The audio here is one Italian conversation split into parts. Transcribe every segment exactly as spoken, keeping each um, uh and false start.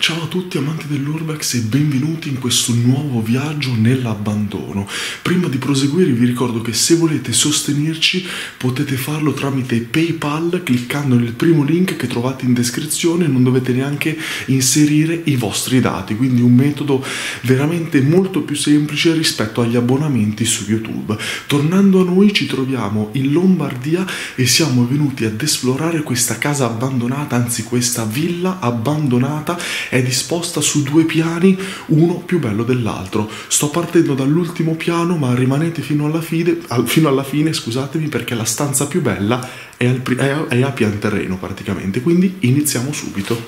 Ciao a tutti amanti dell'Urbex e benvenuti in questo nuovo viaggio nell'abbandono. Prima di proseguire vi ricordo che se volete sostenerci potete farlo tramite PayPal cliccando nel primo link che trovate in descrizione, non dovete neanche inserire i vostri dati, quindi un metodo veramente molto più semplice rispetto agli abbonamenti su YouTube. Tornando a noi, ci troviamo in Lombardia e siamo venuti ad esplorare questa casa abbandonata, anzi questa villa abbandonata. È disposta su due piani, uno più bello dell'altro. Sto partendo dall'ultimo piano, ma rimanete fino alla fine, al, fino alla fine, scusatemi, perché la stanza più bella è, al, è, a, è a pian terreno praticamente, quindi iniziamo subito.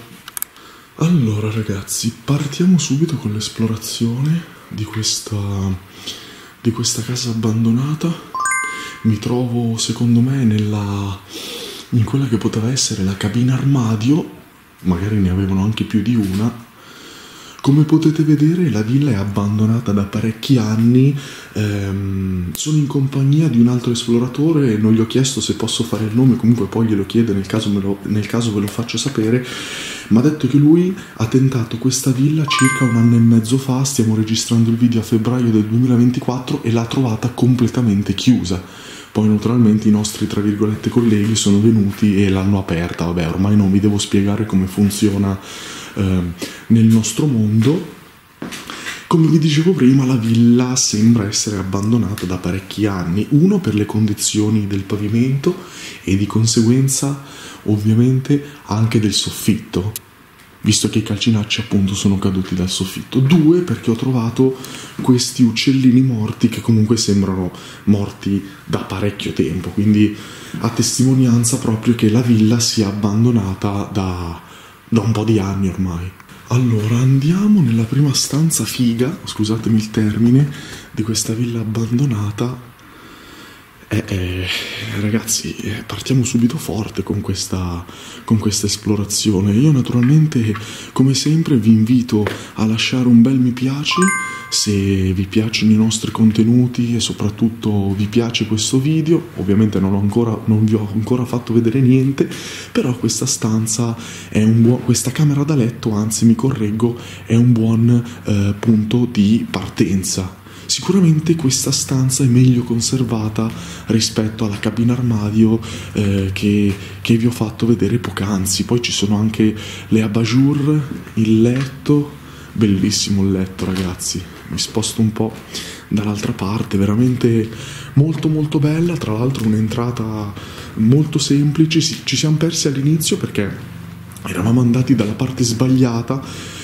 Allora ragazzi, partiamo subito con l'esplorazione di questa, di questa casa abbandonata. Mi trovo, secondo me, nella, in quella che poteva essere la cabina armadio. Magari ne avevano anche più di una. Come potete vedere, la villa è abbandonata da parecchi anni. Ehm, sono in compagnia di un altro esploratore, non gli ho chiesto se posso fare il nome, comunque poi glielo chiedo nel caso, me lo, nel caso ve lo faccio sapere. Mi ha detto che lui ha tentato questa villa circa un anno e mezzo fa, stiamo registrando il video a febbraio del duemilaventiquattro, e l'ha trovata completamente chiusa. Poi naturalmente i nostri, tra virgolette, colleghi sono venuti e l'hanno aperta. Vabbè, ormai non vi devo spiegare come funziona eh, nel nostro mondo. Come vi dicevo prima, la villa sembra essere abbandonata da parecchi anni. Uno, per le condizioni del pavimento e di conseguenza ovviamente anche del soffitto, visto che i calcinacci appunto sono caduti dal soffitto. Due, perché ho trovato questi uccellini morti che comunque sembrano morti da parecchio tempo, quindi a testimonianza proprio che la villa sia abbandonata da, da un po' di anni ormai. Allora, andiamo nella prima stanza figa, scusatemi il termine, di questa villa abbandonata. Eh, eh, ragazzi, eh, partiamo subito forte con questa, con questa esplorazione. Io naturalmente, come sempre, vi invito a lasciare un bel mi piace se vi piacciono i nostri contenuti e soprattutto vi piace questo video. Ovviamente non, ho ancora, non vi ho ancora fatto vedere niente, però questa stanza è un buon, questa camera da letto, anzi mi correggo, è un buon eh, punto di partenza. Sicuramente questa stanza è meglio conservata rispetto alla cabina armadio eh, che, che vi ho fatto vedere poc'anzi. Poi ci sono anche le abat-jour, il letto, bellissimo il letto ragazzi. Mi sposto un po' dall'altra parte, veramente molto molto bella. Tra l'altro un'entrata molto semplice, ci siamo persi all'inizio perché eravamo andati dalla parte sbagliata.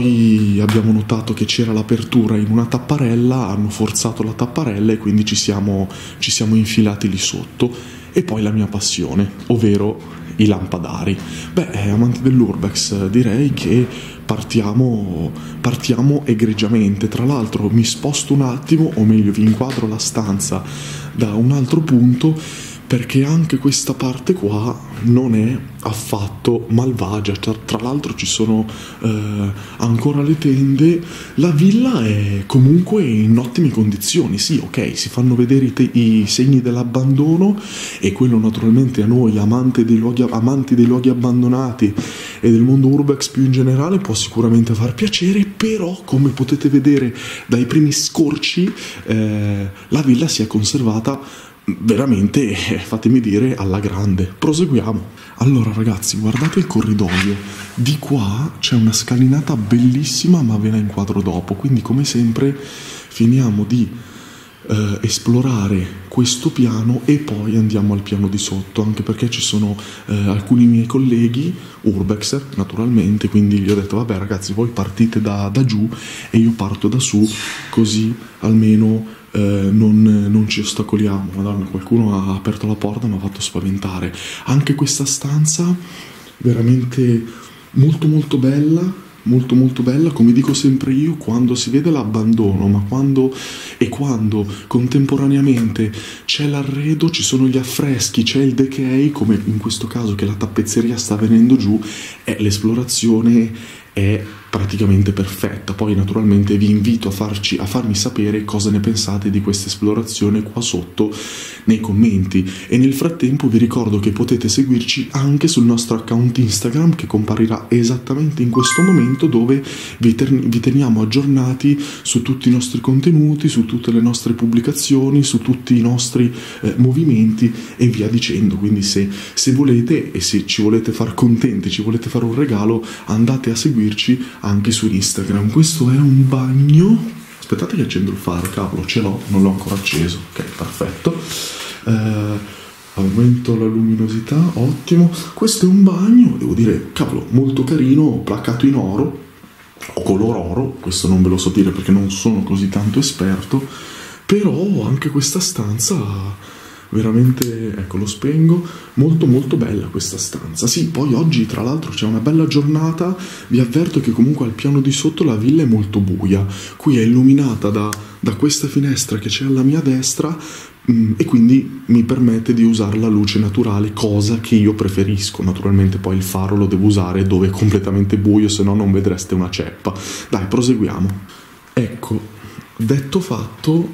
Poi abbiamo notato che c'era l'apertura in una tapparella, hanno forzato la tapparella e quindi ci siamo, ci siamo infilati lì sotto. E poi la mia passione, ovvero i lampadari. Beh, amanti dell'Urbex, direi che partiamo, partiamo egregiamente. Tra l'altro mi sposto un attimo, o meglio vi inquadro la stanza da un altro punto, perché anche questa parte qua non è affatto malvagia. Tra, tra l'altro ci sono eh, ancora le tende. La villa è comunque in ottime condizioni. Sì, ok, si fanno vedere i, te- i segni dell'abbandono, e quello naturalmente a noi amanti dei luoghi, amanti dei luoghi abbandonati e del mondo urbex più in generale può sicuramente far piacere. Però, come potete vedere dai primi scorci, eh, la villa si è conservata veramente, fatemi dire, alla grande. Proseguiamo. Allora ragazzi, guardate il corridoio. Di qua c'è una scalinata bellissima, ma ve la inquadro dopo. Quindi come sempre finiamo di eh, esplorare questo piano e poi andiamo al piano di sotto, anche perché ci sono eh, alcuni miei colleghi urbexer naturalmente, quindi gli ho detto vabbè ragazzi, voi partite da, da giù e io parto da su, così almeno Eh, non, non ci ostacoliamo. Madonna, qualcuno ha aperto la porta e mi ha fatto spaventare. Anche questa stanza veramente molto molto bella, molto molto bella. Come dico sempre io, quando si vede l'abbandono, ma quando e quando contemporaneamente c'è l'arredo, ci sono gli affreschi, c'è il decay, come in questo caso che la tappezzeria sta venendo giù, eh, l'esplorazione è praticamente perfetta. Poi naturalmente vi invito a, farci, a farmi sapere cosa ne pensate di questa esplorazione qua sotto nei commenti, e nel frattempo vi ricordo che potete seguirci anche sul nostro account Instagram, che comparirà esattamente in questo momento, dove vi, ten- vi teniamo aggiornati su tutti i nostri contenuti, su tutte le nostre pubblicazioni, su tutti i nostri eh, movimenti e via dicendo. Quindi se, se volete, e se ci volete far contenti, ci volete fare un regalo, andate a seguirci anche su Instagram. Questo è un bagno. Aspettate che accendo il faro, cavolo, ce l'ho, non l'ho ancora acceso. Ok, perfetto. Eh, aumento la luminosità, ottimo. Questo è un bagno, devo dire, cavolo, molto carino, placato in oro o color oro. Questo non ve lo so dire perché non sono così tanto esperto, però anche questa stanza veramente, ecco, lo spengo, molto molto bella questa stanza. Sì, poi oggi tra l'altro c'è una bella giornata. Vi avverto che comunque al piano di sotto la villa è molto buia, qui è illuminata da, da questa finestra che c'è alla mia destra, mh, e quindi mi permette di usare la luce naturale, cosa che io preferisco. Naturalmente poi il faro lo devo usare dove è completamente buio, se no non vedreste una ceppa. Dai, proseguiamo. Ecco, detto fatto,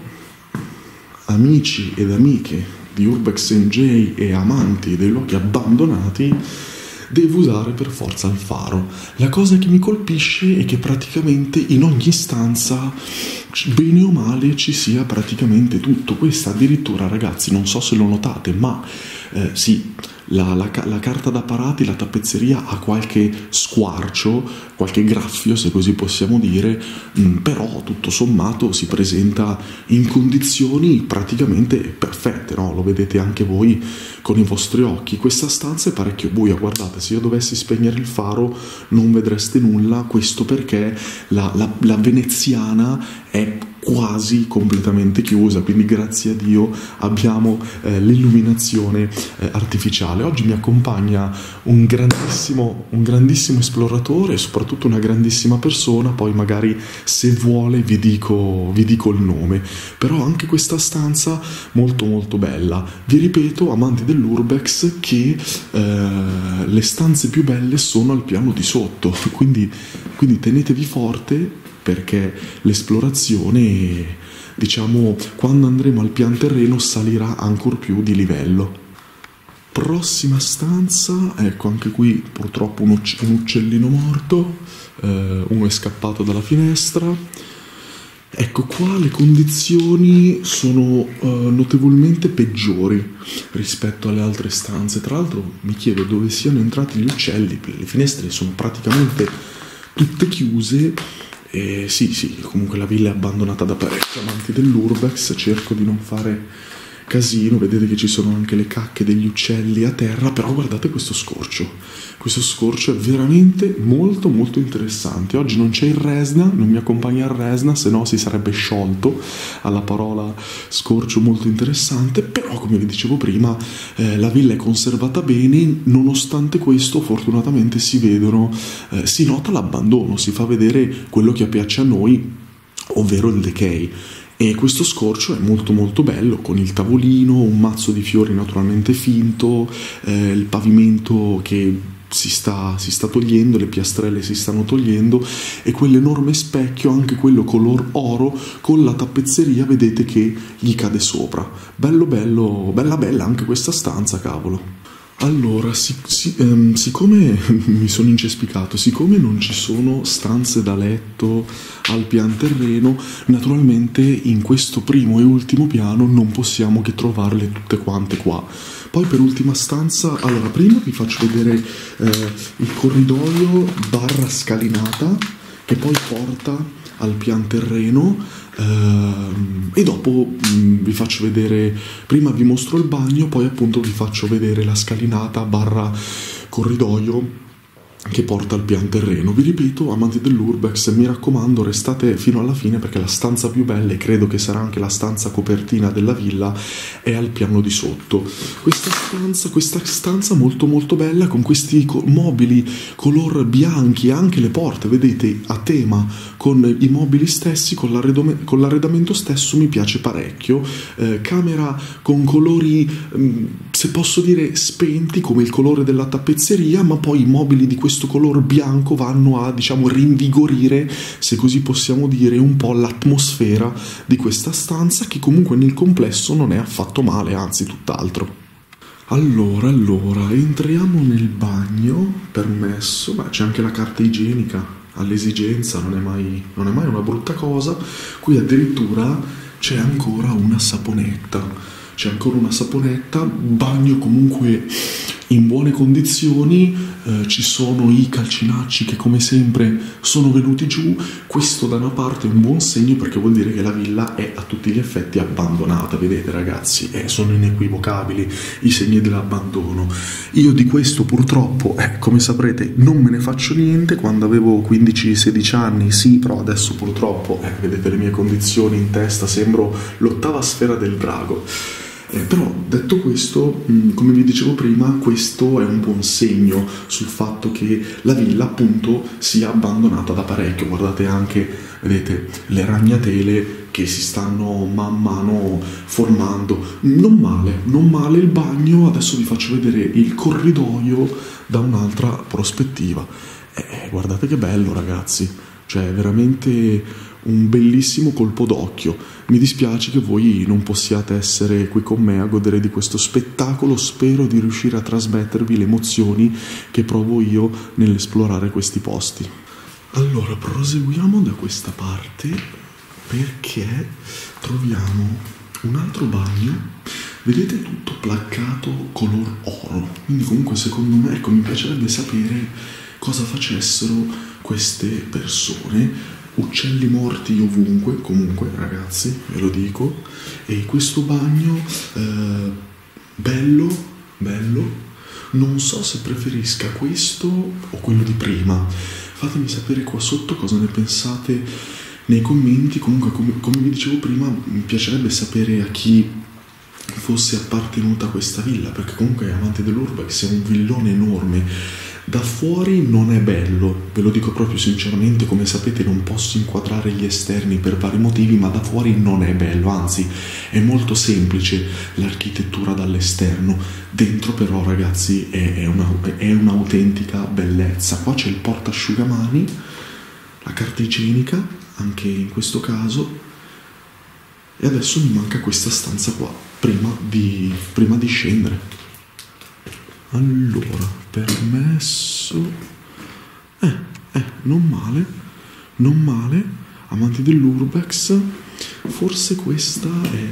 amici ed amiche di Urbex N J e amanti dei luoghi abbandonati, devo usare per forza il faro. La cosa che mi colpisce è che praticamente in ogni stanza, bene o male, ci sia praticamente tutto. Questa addirittura, ragazzi, non so se lo notate, ma eh, sì, la, la, la carta da parati, la tappezzeria ha qualche squarcio, qualche graffio, se così possiamo dire, mh, però tutto sommato si presenta in condizioni praticamente perfette, no? Lo vedete anche voi con i vostri occhi. Questa stanza è parecchio buia, guardate, se io dovessi spegnere il faro non vedreste nulla. Questo perché la, la, la veneziana è quasi completamente chiusa, quindi grazie a Dio abbiamo eh, l'illuminazione eh, artificiale. Oggi mi accompagna un grandissimo, un grandissimo esploratore e soprattutto una grandissima persona. Poi magari, se vuole, vi dico, vi dico il nome. Però anche questa stanza molto molto bella. Vi ripeto, amanti dell'Urbex, che eh, le stanze più belle sono al piano di sotto, quindi, quindi tenetevi forte, perché l'esplorazione, diciamo, quando andremo al pian terreno salirà ancor più di livello. Prossima stanza, ecco, anche qui purtroppo un, ucc- un uccellino morto, eh, uno è scappato dalla finestra. Ecco qua le condizioni sono uh, notevolmente peggiori rispetto alle altre stanze. Tra l'altro mi chiedo dove siano entrati gli uccelli, le finestre sono praticamente tutte chiuse. E sì, sì, comunque la villa è abbandonata da parecchi amanti dell'Urbex. Cerco di non fare casino, vedete che ci sono anche le cacche degli uccelli a terra, però guardate questo scorcio. Questo scorcio è veramente molto molto interessante. Oggi non c'è il Resna, non mi accompagna il Resna, se no si sarebbe sciolto alla parola scorcio molto interessante. Però, come vi dicevo prima, eh, la villa è conservata bene. Nonostante questo, fortunatamente si vedono, eh, si nota l'abbandono, si fa vedere quello che piace a noi, ovvero il decay. E questo scorcio è molto molto bello, con il tavolino, un mazzo di fiori naturalmente finto, eh, il pavimento che si sta, si sta togliendo, le piastrelle si stanno togliendo, e quell'enorme specchio, anche quello color oro, con la tappezzeria, vedete che gli cade sopra. Bello bello, bella bella anche questa stanza, cavolo. Allora, sic- si- ehm, siccome mi sono incespicato, siccome non ci sono stanze da letto al pian terreno, naturalmente in questo primo e ultimo piano non possiamo che trovarle tutte quante qua. Poi per ultima stanza, allora prima vi faccio vedere eh, il corridoio barra scalinata che poi porta al pian terreno. Uh, e dopo mh, vi faccio vedere, prima vi mostro il bagno, poi appunto vi faccio vedere la scalinata barra corridoio che porta al pian terreno. Vi ripeto, amanti dell'Urbex, mi raccomando, restate fino alla fine, perché la stanza più bella, e credo che sarà anche la stanza copertina della villa, è al piano di sotto. Questa stanza, questa stanza molto molto bella, con questi co- mobili color bianchi, anche le porte, vedete, a tema con i mobili stessi, con, l'arredom- con l'arredamento stesso, mi piace parecchio. Eh, camera con colori, mh, se posso dire, spenti, come il colore della tappezzeria, ma poi i mobili di questo questo color bianco vanno a, diciamo, rinvigorire, se così possiamo dire, un po' l'atmosfera di questa stanza, che comunque nel complesso non è affatto male, anzi tutt'altro. Allora, allora, entriamo nel bagno, permesso, beh, c'è anche la carta igienica, all'esigenza, non è mai, non è mai una brutta cosa. Qui addirittura c'è ancora una saponetta, c'è ancora una saponetta, bagno comunque in buone condizioni, eh, ci sono i calcinacci che come sempre sono venuti giù. Questo da una parte è un buon segno, perché vuol dire che la villa è a tutti gli effetti abbandonata. Vedete ragazzi, eh, sono inequivocabili i segni dell'abbandono. Io di questo purtroppo, eh, come saprete, non me ne faccio niente. Quando avevo quindici sedici anni sì, però adesso purtroppo, eh, vedete le mie condizioni in testa, sembro l'ottava sfera del drago. Eh, però detto questo, mh, come vi dicevo prima, questo è un buon segno sul fatto che la villa appunto sia abbandonata da parecchio. Guardate anche, vedete, le ragnatele che si stanno man mano formando. Non male, non male il bagno. Adesso vi faccio vedere il corridoio da un'altra prospettiva. Eh, guardate che bello ragazzi, cioè veramente un bellissimo colpo d'occhio. Mi dispiace che voi non possiate essere qui con me a godere di questo spettacolo. Spero di riuscire a trasmettervi le emozioni che provo io nell'esplorare questi posti. Allora, proseguiamo da questa parte, perché troviamo un altro bagno. Vedete, tutto placcato color oro, quindi comunque secondo me, ecco, mi piacerebbe sapere cosa facessero queste persone. Uccelli morti ovunque, comunque ragazzi, ve lo dico. E questo bagno, eh, bello, bello. Non so se preferisca questo o quello di prima. Fatemi sapere qua sotto cosa ne pensate nei commenti. Comunque, come, come vi dicevo prima, mi piacerebbe sapere a chi fosse appartenuta questa villa, perché comunque Amanti dell'Urbex è un villone enorme. Da fuori non è bello, ve lo dico proprio sinceramente. Come sapete non posso inquadrare gli esterni per vari motivi, ma da fuori non è bello, anzi è molto semplice l'architettura dall'esterno. Dentro però ragazzi è, è, una, è un'autentica bellezza. Qua c'è il portasciugamani, la carta igienica anche in questo caso, e adesso mi manca questa stanza qua prima di, prima di scendere. Allora, permesso, eh, eh, non male, non male, Amanti dell'Urbex. Forse questa è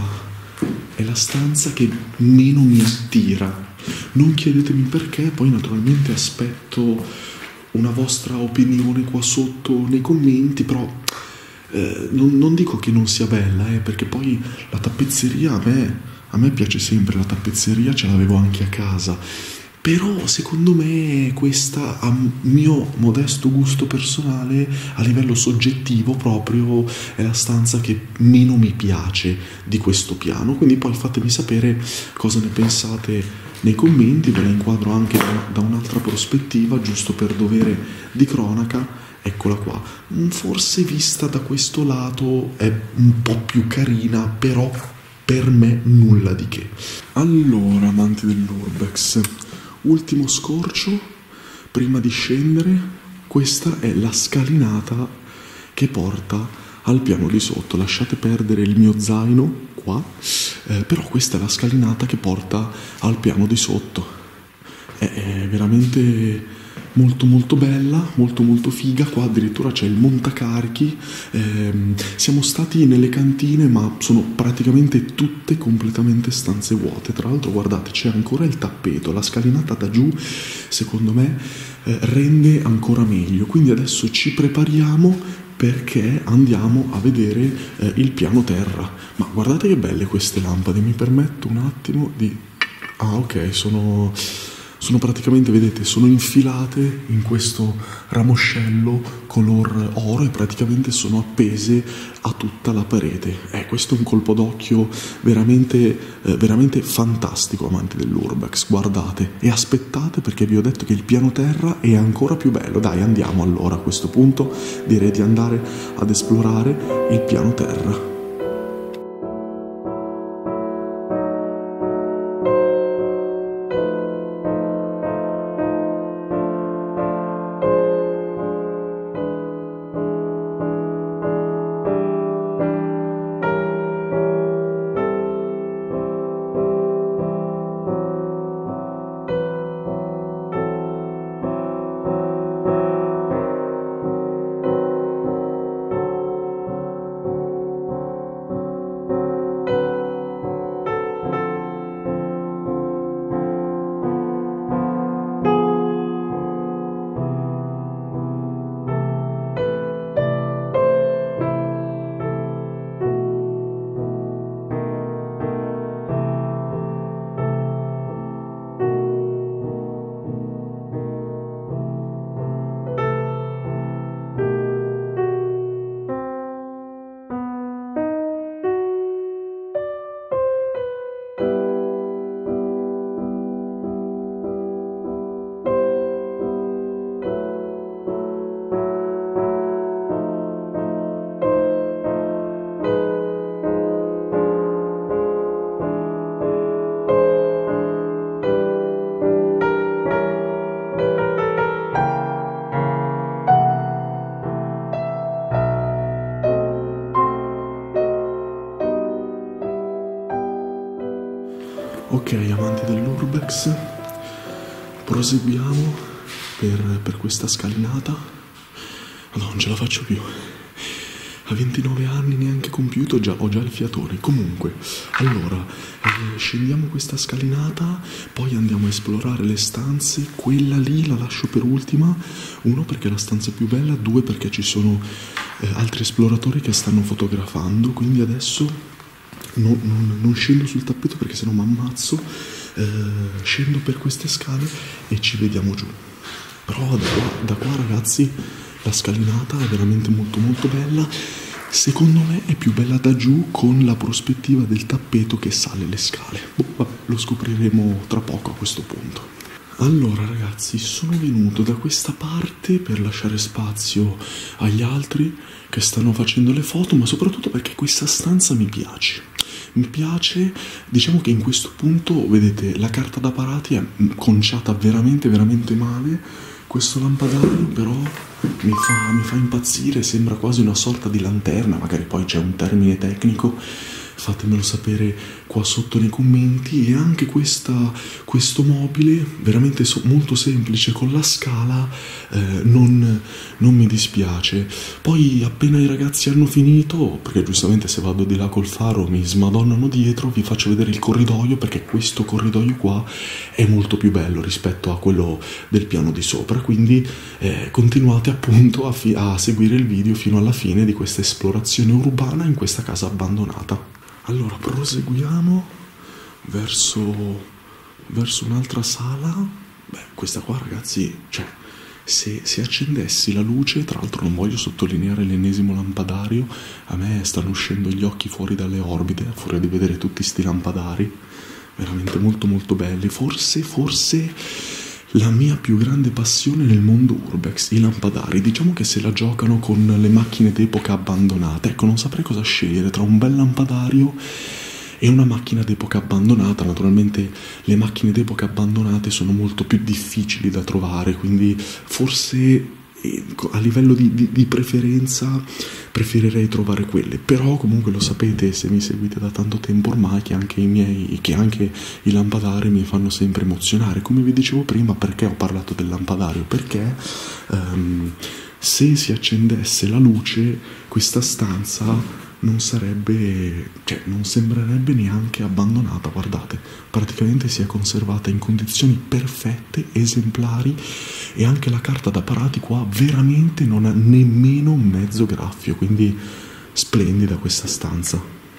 la, è la stanza che meno mi attira. Non chiedetemi perché, poi naturalmente aspetto una vostra opinione qua sotto nei commenti, però eh, non, non dico che non sia bella, eh, perché poi la tappezzeria a me... A me piace sempre la tappezzeria, ce l'avevo anche a casa, però secondo me questa, a mio modesto gusto personale, a livello soggettivo proprio, è la stanza che meno mi piace di questo piano. Quindi poi fatemi sapere cosa ne pensate nei commenti. Ve la inquadro anche da, da un'altra prospettiva, giusto per dovere di cronaca. Eccola qua, forse vista da questo lato è un po' più carina, però per me nulla di che. Allora, Amanti dell'Urbex, ultimo scorcio prima di scendere. Questa è la scalinata che porta al piano di sotto. Lasciate perdere il mio zaino qua, eh, però questa è la scalinata che porta al piano di sotto. È, è veramente molto molto bella, molto molto figa. Qua addirittura c'è il montacarichi. ehm, siamo stati nelle cantine, ma sono praticamente tutte completamente stanze vuote. Tra l'altro guardate, c'è ancora il tappeto. La scalinata da giù secondo me eh, rende ancora meglio. Quindi adesso ci prepariamo perché andiamo a vedere eh, il piano terra. Ma guardate che belle queste lampade. Mi permetto un attimo di... ah ok, sono... sono praticamente, vedete, sono infilate in questo ramoscello color oro e praticamente sono appese a tutta la parete. Eh, questo è un colpo d'occhio veramente, eh, veramente fantastico, Amanti dell'Urbex. Guardate e aspettate, perché vi ho detto che il piano terra è ancora più bello. Dai, andiamo allora. A questo punto direi di andare ad esplorare il piano terra. Ok, amanti dell'Urbex, proseguiamo per, per questa scalinata. No, non ce la faccio più. A ventinove anni neanche compiuto, già, ho già il fiatone. Comunque, allora, eh, scendiamo questa scalinata, poi andiamo a esplorare le stanze. Quella lì la lascio per ultima, uno perché è la stanza più bella, due perché ci sono eh, altri esploratori che stanno fotografando, quindi adesso non, non, non scendo sul tappeto perché sennò mi ammazzo, eh, scendo per queste scale e ci vediamo giù. Però da qua, da qua ragazzi, la scalinata è veramente molto molto bella. Secondo me è più bella da giù con la prospettiva del tappeto che sale le scale. Boh, vabbè, lo scopriremo tra poco a questo punto. Allora ragazzi, sono venuto da questa parte per lasciare spazio agli altri che stanno facendo le foto, ma soprattutto perché questa stanza mi piace. Mi piace, diciamo che in questo punto, vedete, la carta da parati è conciata veramente veramente male. Questo lampadario però mi fa, mi fa impazzire, sembra quasi una sorta di lanterna, magari poi c'è un termine tecnico, fatemelo sapere qua sotto nei commenti. E anche questa, questo mobile, veramente so, molto semplice, con la scala, eh, non, non mi dispiace. Poi appena i ragazzi hanno finito, perché giustamente se vado di là col faro mi smadonnano dietro, vi faccio vedere il corridoio, perché questo corridoio qua è molto più bello rispetto a quello del piano di sopra, quindi eh, continuate appunto a, fi- a seguire il video fino alla fine di questa esplorazione urbana in questa casa abbandonata. Allora, proseguiamo verso, verso un'altra sala. Beh, questa qua ragazzi, cioè, se, se accendessi la luce, tra l'altro non voglio sottolineare l'ennesimo lampadario, a me stanno uscendo gli occhi fuori dalle orbite, a furia di vedere tutti sti lampadari, veramente molto molto belli. Forse, forse... la mia più grande passione nel mondo Urbex, i lampadari. Diciamo che se la giocano con le macchine d'epoca abbandonate. Ecco, non saprei cosa scegliere tra un bel lampadario e una macchina d'epoca abbandonata. Naturalmente le macchine d'epoca abbandonate sono molto più difficili da trovare, quindi forse a livello di, di, di preferenza preferirei trovare quelle. Però comunque lo sapete, se mi seguite da tanto tempo ormai, che anche i miei che anche i lampadari mi fanno sempre emozionare. Come vi dicevo prima, perché ho parlato del lampadario? Perché um, se si accendesse la luce, questa stanza non sarebbe, cioè non sembrerebbe neanche abbandonata. Guardate, praticamente si è conservata in condizioni perfette, esemplari, e anche la carta da parati qua veramente non ha nemmeno un mezzo graffio, quindi splendida questa stanza.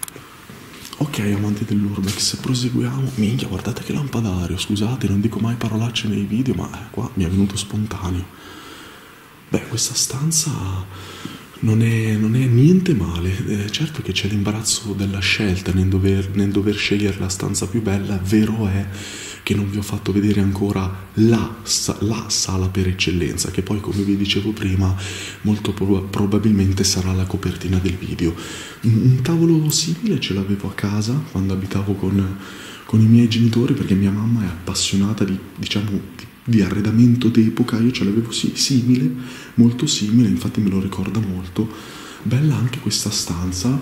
Ok, amanti dell'Urbex, proseguiamo. Minchia, guardate che lampadario, scusate, non dico mai parolacce nei video, ma eh, qua mi è venuto spontaneo. Beh, questa stanza Non è, non è niente male. Eh, certo che c'è l'imbarazzo della scelta nel dover, nel dover scegliere la stanza più bella. Vero è che non vi ho fatto vedere ancora la, la sala per eccellenza, che poi, come vi dicevo prima, molto prob- probabilmente sarà la copertina del video. Un, un tavolo simile ce l'avevo a casa quando abitavo con, con i miei genitori, perché mia mamma è appassionata di, diciamo, di di arredamento d'epoca. Io ce l'avevo sì, simile, molto simile, infatti me lo ricorda molto. Bella anche questa stanza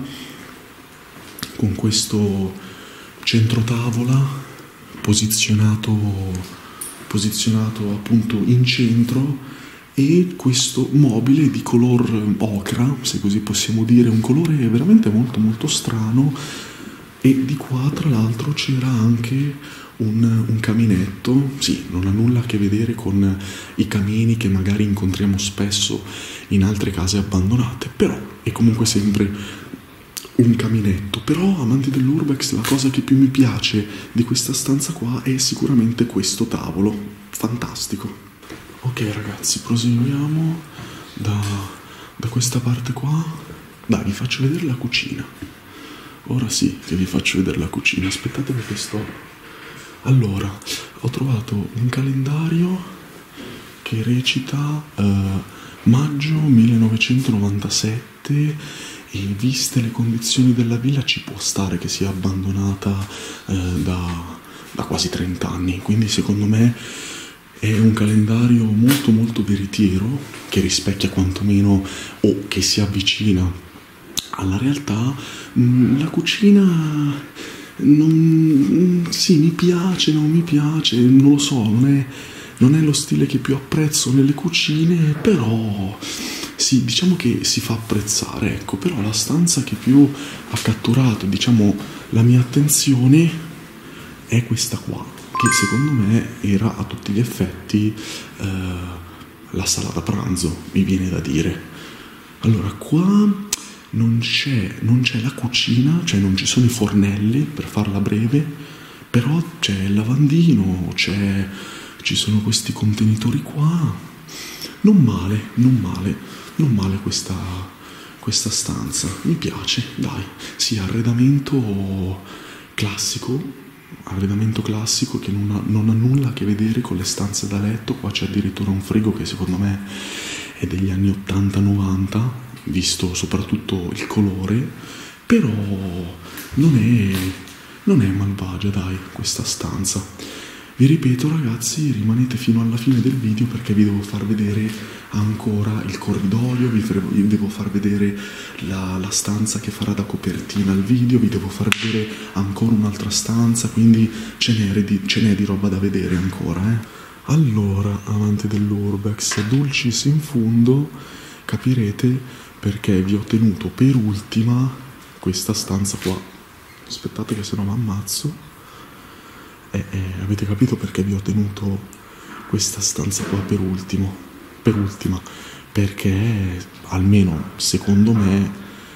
con questo centro tavola posizionato posizionato appunto in centro, e questo mobile di color ocra, se così possiamo dire, un colore veramente molto molto strano. E di qua tra l'altro c'era anche Un, un caminetto. Sì, non ha nulla a che vedere con i camini che magari incontriamo spesso in altre case abbandonate, però è comunque sempre un caminetto. Però, amanti dell'Urbex, la cosa che più mi piace di questa stanza qua è sicuramente questo tavolo, fantastico. Ok ragazzi, proseguiamo da, da questa parte qua. Dai, vi faccio vedere la cucina. Ora sì che vi faccio vedere la cucina, aspettate che sto... Allora, ho trovato un calendario che recita eh, maggio millenovecentonovantasette, e viste le condizioni della villa ci può stare che sia abbandonata eh, da, da quasi trenta anni, quindi secondo me è un calendario molto molto veritiero, che rispecchia quantomeno o che si avvicina alla realtà. La cucina non, sì, mi piace, non mi piace, non lo so, non è, non è lo stile che più apprezzo nelle cucine, però sì, diciamo che si fa apprezzare, ecco, però la stanza che più ha catturato, diciamo, la mia attenzione è questa qua, che secondo me era a tutti gli effetti eh, la sala da pranzo, mi viene da dire. Allora, qua non c'è, non c'è la cucina, cioè non ci sono i fornelli, per farla breve, però c'è il lavandino, c'è, ci sono questi contenitori qua. Non male, non male, non male questa, questa stanza. Mi piace, dai. Sì, arredamento classico, arredamento classico che non ha, non ha nulla a che vedere con le stanze da letto. Qua c'è addirittura un frigo che secondo me è degli anni ottanta novanta, visto soprattutto il colore, però non è, non è malvagia, dai, questa stanza. Vi ripeto ragazzi, rimanete fino alla fine del video perché vi devo far vedere ancora il corridoio, vi, vi devo far vedere la, la stanza che farà da copertina al video, vi devo far vedere ancora un'altra stanza, quindi ce n'è di, ce n'è di roba da vedere ancora, eh. Allora, amanti dell'Urbex, dulcis in fundo, capirete perché vi ho tenuto per ultima questa stanza qua. Aspettate che se no mi ammazzo. Eh, eh, avete capito perché vi ho tenuto questa stanza qua per ultimo? Per ultima, perché almeno secondo me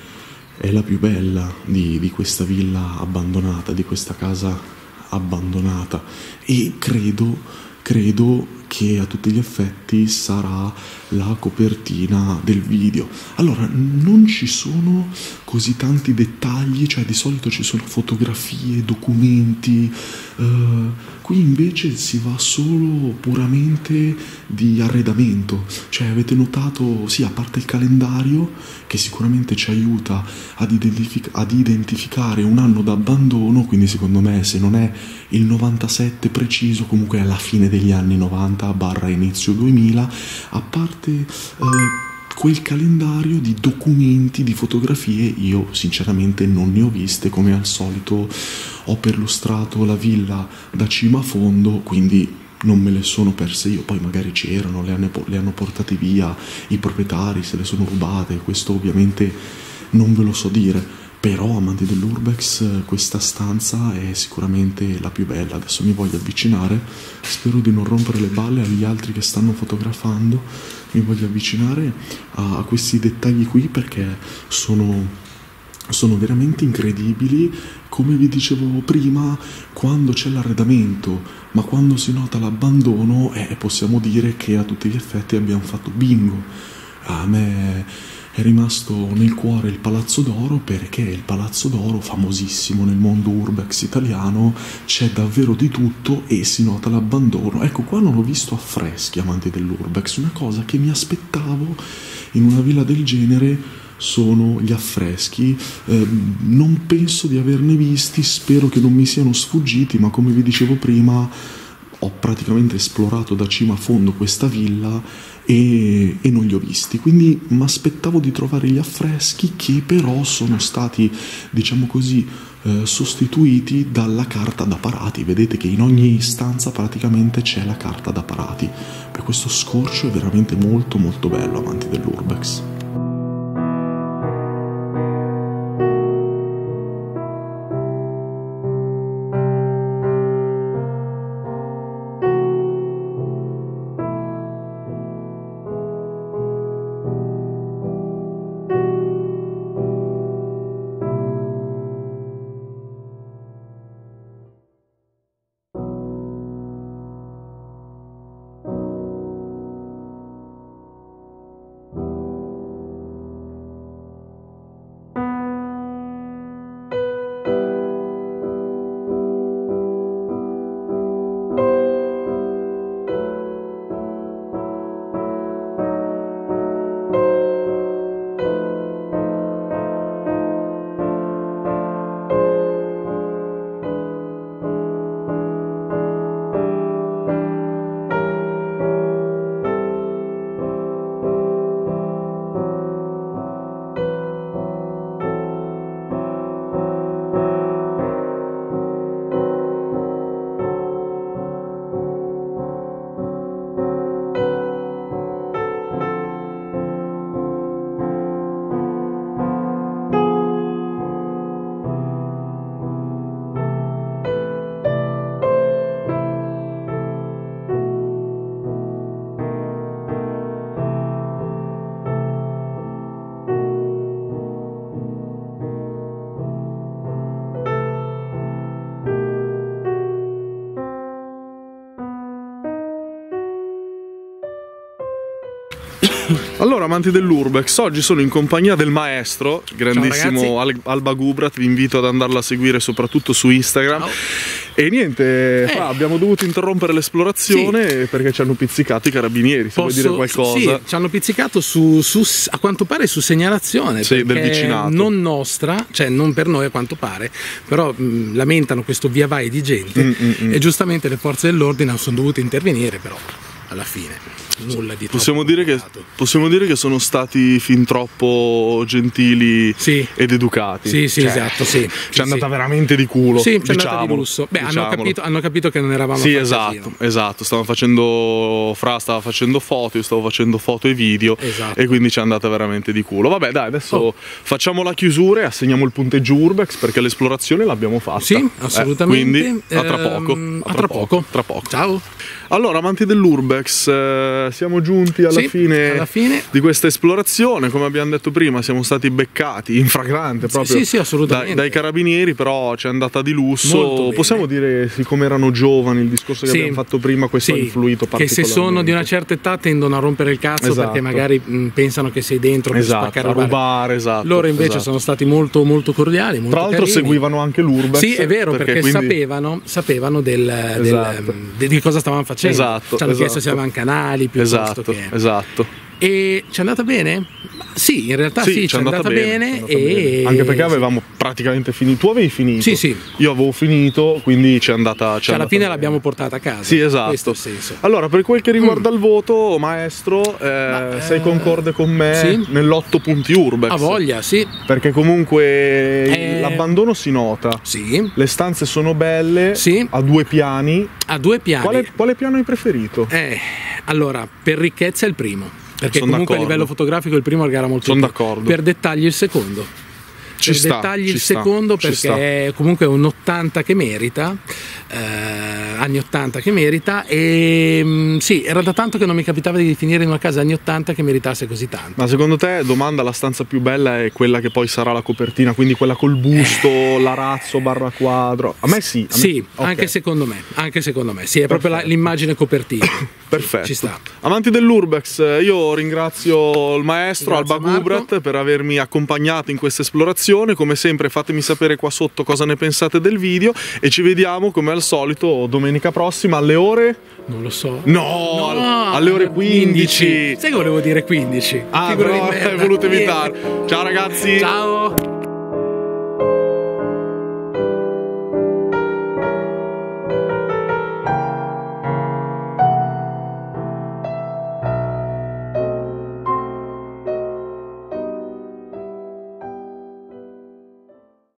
è la più bella di, di questa villa abbandonata, di questa casa abbandonata, e credo, credo che a tutti gli effetti sarà la copertina del video. Allora, non ci sono così tanti dettagli, cioè di solito ci sono fotografie, documenti, uh, qui invece si va solo puramente di arredamento, cioè avete notato, sì, a parte il calendario che sicuramente ci aiuta ad, identific- ad identificare un anno d'abbandono, quindi secondo me se non è il novantasette preciso, comunque è alla fine degli anni novanta barra inizio duemila, a parte eh, quel calendario di documenti, di fotografie, io sinceramente non ne ho viste, come al solito ho perlustrato la villa da cima a fondo, quindi non me le sono perse io, poi magari c'erano, le hanno, le hanno portate via i proprietari, se le sono rubate, questo ovviamente non ve lo so dire. Però, amanti dell'Urbex, questa stanza è sicuramente la più bella. Adesso mi voglio avvicinare, spero di non rompere le balle agli altri che stanno fotografando. Mi voglio avvicinare a, a questi dettagli qui perché sono, sono veramente incredibili. Come vi dicevo prima, quando c'è l'arredamento, ma quando si nota l'abbandono, eh, possiamo dire che a tutti gli effetti abbiamo fatto bingo. A me è rimasto nel cuore il Palazzo d'Oro, perché il Palazzo d'Oro, famosissimo nel mondo urbex italiano, c'è davvero di tutto e si nota l'abbandono. Ecco, qua non ho visto affreschi, amanti dell'urbex, una cosa che mi aspettavo in una villa del genere sono gli affreschi. Eh, non penso di averne visti, spero che non mi siano sfuggiti, ma come vi dicevo prima ho praticamente esplorato da cima a fondo questa villa e, e non li ho visti, quindi mi aspettavo di trovare gli affreschi, che però sono stati, diciamo così, eh, sostituiti dalla carta da parati. Vedete che in ogni stanza praticamente c'è la carta da parati. Per questo scorcio è veramente molto molto bello, amanti dell'Urbex. Allora, amanti dell'Urbex, oggi sono in compagnia del maestro, grandissimo Al Alba Gubrat. Vi invito ad andarla a seguire soprattutto su Instagram. Ciao. E niente, eh. abbiamo dovuto interrompere l'esplorazione sì. perché ci hanno pizzicato i carabinieri. Se Posso, vuoi dire qualcosa? Sì, ci hanno pizzicato su, su, a quanto pare su segnalazione sì, del vicinato. Non nostra, cioè non per noi a quanto pare, però mh, lamentano questo via vai di gente mm, mm, mm. e giustamente le forze dell'ordine sono dovute intervenire, però alla fine nulla di possiamo dire, che, possiamo dire che sono stati fin troppo gentili sì. ed educati. Sì, sì, cioè, esatto. Sì. Ci è andata veramente di culo. Sì, ci è andata di lusso. Beh, hanno capito, hanno capito che non eravamo Sì, esatto, esatto. Stavano facendo. Fra stava facendo foto, io stavo facendo foto e video. Esatto. E quindi ci è andata veramente di culo. Vabbè, dai, adesso oh. facciamo la chiusura e assegniamo il punteggio Urbex perché l'esplorazione l'abbiamo fatta. Sì, assolutamente. Eh, quindi a tra poco. Ehm, a, tra, a tra poco. poco. Tra poco. Ciao. Allora, amanti dell'Urbex, eh, siamo giunti alla, sì, fine alla fine di questa esplorazione. Come abbiamo detto prima, siamo stati beccati in fragrante proprio sì, sì, assolutamente. dai, dai carabinieri, però ci è andata di lusso. Possiamo dire, siccome erano giovani, il discorso che sì, abbiamo fatto prima, questo sì, ha influito particolarmente. Che se sono di una certa età tendono a rompere il cazzo, esatto. perché magari mh, pensano che sei dentro esatto, per spaccare a rubare. Esatto, Loro invece esatto. sono stati molto molto cordiali, molto Tra l'altro carini. seguivano anche l'Urbex. Sì, è vero, perché, perché quindi... sapevano, sapevano del, esatto. del, del, di cosa stavamo facendo. Esatto, ci hanno esatto. chiesto se avevano canali piuttosto esatto, che... Esatto. E ci è andata bene? Sì, in realtà sì, sì ci è andata, andata bene, bene, andata e... bene. Anche perché avevamo praticamente finito. Tu avevi finito? Sì, sì. Io avevo finito, quindi ci è andata. Cioè, alla fine l'abbiamo portata a casa. Sì, esatto. Questo è il senso. Allora, per quel che riguarda mm. il voto, maestro, eh, Ma, sei concorde con me sì? nell'otto punti Urbex? A voglia, sì. Perché comunque eh... l'abbandono si nota. Sì. Le stanze sono belle. Sì. A due piani. A due piani. Quale, quale piano hai preferito? Eh, allora, per ricchezza è il primo. Perché Sono comunque a livello fotografico il primo gara molto Sono d'accordo. Per dettagli il secondo. Ci per sta, dettagli ci il sta, secondo ci perché sta. è comunque un ottanta che merita, eh, anni ottanta che merita e mh, sì, era da tanto che non mi capitava di finire in una casa anni ottanta che meritasse così tanto. Ma secondo te, domanda, la stanza più bella è quella che poi sarà la copertina, quindi quella col busto, eh. l'arazzo barra quadro? A me sì. A me... Sì, okay. anche secondo me, anche secondo me, sì, è Perfetto. proprio l'immagine copertina. Perfetto. Ci sta. Amanti dell'Urbex, io ringrazio il maestro Grazie Alba Gubrat per avermi accompagnato in questa esplorazione. Come sempre fatemi sapere qua sotto cosa ne pensate del video e ci vediamo come al solito domenica prossima alle ore... Non lo so. No, no alle ore quindici. quindici. Sai che volevo dire quindici? Ah, però hai voluto evitare. Ciao ragazzi. Ciao.